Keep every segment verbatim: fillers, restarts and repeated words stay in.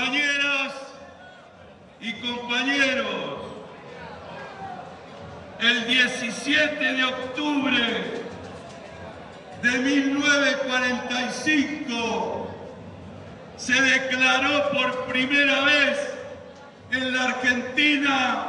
Compañeras y compañeros, el diecisiete de octubre de mil novecientos cuarenta y cinco se declaró por primera vez en la Argentina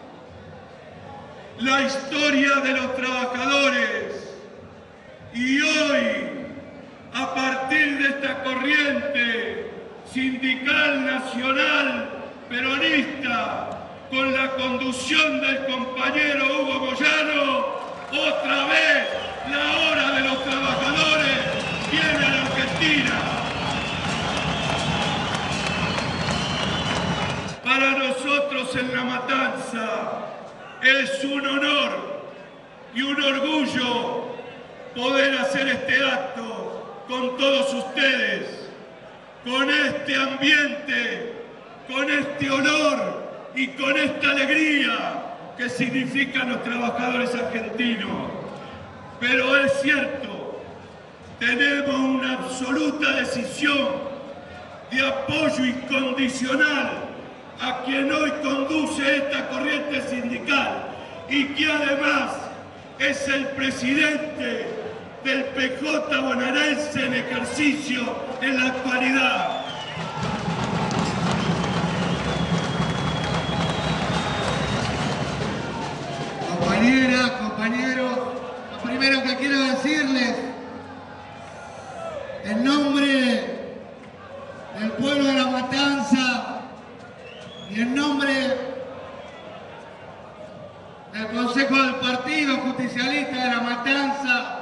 la historia de los trabajadores, y hoy, a partir de esta corriente sindical nacional peronista, con la conducción del compañero Hugo Moyano, otra vez la hora de los trabajadores viene a la Argentina. Para nosotros en La Matanza es un honor y un orgullo poder hacer este acto con todos ustedes, con este ambiente, con este honor y con esta alegría que significan los trabajadores argentinos. Pero es cierto, tenemos una absoluta decisión de apoyo incondicional a quien hoy conduce esta corriente sindical y que además es el presidente del P J bonaerense en ejercicio en la actualidad. Compañeras, compañeros, lo primero que quiero decirles, en nombre del pueblo de La Matanza y en nombre del Consejo del Partido Justicialista de La Matanza,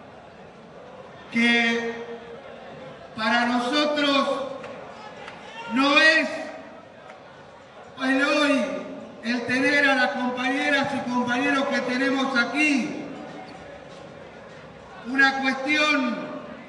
que para nosotros no es el hoy el tener a las compañeras y compañeros que tenemos aquí una cuestión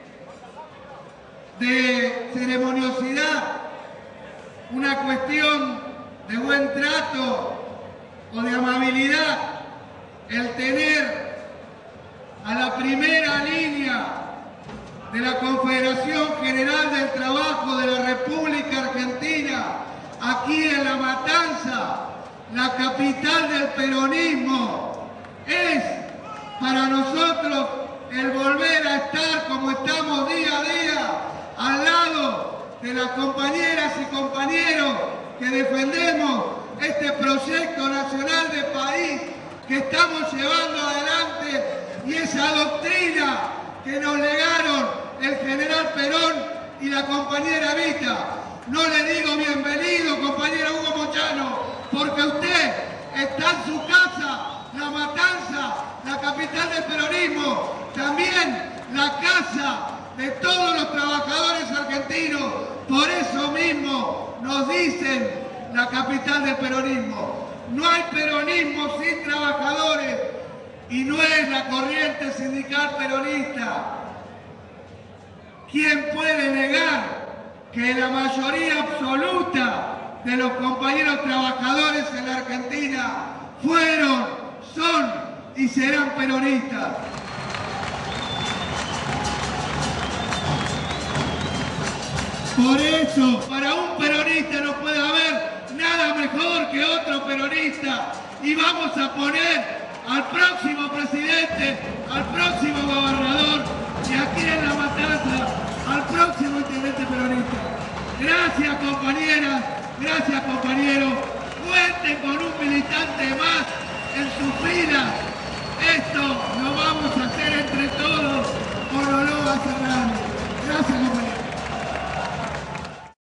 de ceremoniosidad, una cuestión de buen trato o de amabilidad, el tener a la primera línea de la Confederación General del Trabajo de la República Argentina, aquí en La Matanza, la capital del peronismo, es para nosotros el volver a estar como estamos día a día, al lado de las compañeras y compañeros que defendemos este proyecto nacional de país que estamos llevando adelante y esa doctrina que nos legaron el general Perón y la compañera Evita. No le digo bienvenido, compañero Hugo Moyano, porque usted está en su casa, La Matanza, la capital del peronismo, también la casa de todos los trabajadores argentinos. Por eso mismo nos dicen la capital del peronismo. No hay peronismo sin trabajadores y no es la corriente sindical peronista. ¿Quién puede negar que la mayoría absoluta de los compañeros trabajadores en la Argentina fueron, son y serán peronistas? Por eso, para un peronista no puede haber nada mejor que otro peronista, y vamos a poner al próximo presidente, al próximo gobernador y aquí en La Matanza al próximo intendente peronista. Gracias, compañeras, gracias, compañeros. Cuenten con un militante más